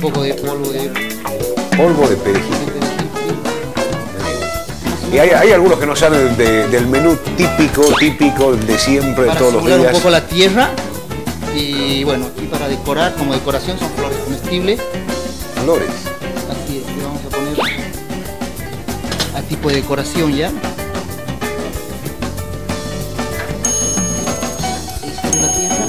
poco de polvo de... Polvo de perejil. Y hay algunos que no salen del menú típico de siempre, de todos los días. Para un poco la tierra. Y bueno, aquí para decorar, como decoración son flores comestibles. Flores. Así es, le vamos a poner a tipo de decoración ya. Sobre la tierra.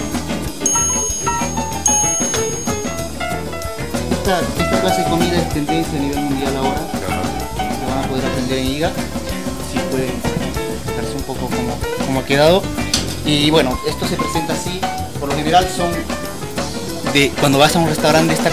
Esta clase de comida es tendencia a nivel mundial ahora. Se van a poder aprender en IGA. Así pueden fijarse un poco cómo ha quedado. Y bueno, esto se presenta así. Por lo general son cuando vas a un restaurante de esta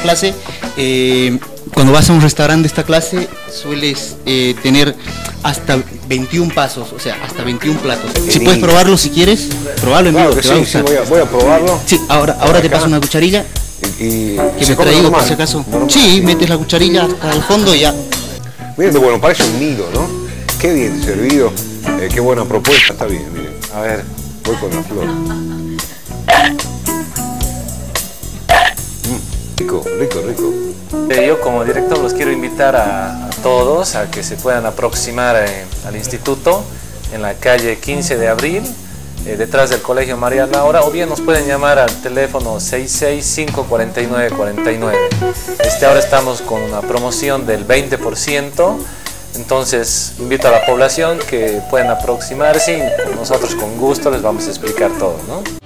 clase, sueles tener hasta 21 pasos, o sea, hasta 21 platos. Si puedes probarlo si quieres, probarlo en vivo. Claro que sí, voy a probarlo. Sí, ahora te paso una cucharilla. Y que me traigo por si acaso. Sí, metes la cucharilla hasta el fondo y ya. Miren, bueno, parece un nido, ¿no? Qué bien servido, qué buena propuesta, está bien, miren. A ver, voy con la flor. Rico. Yo como director los quiero invitar a todos a que se puedan aproximar al instituto en la calle 15 de abril, detrás del Colegio María Laura, o bien nos pueden llamar al teléfono 665-4949. Ahora estamos con una promoción del 20%, entonces invito a la población que puedan aproximarse y nosotros con gusto les vamos a explicar todo, ¿no?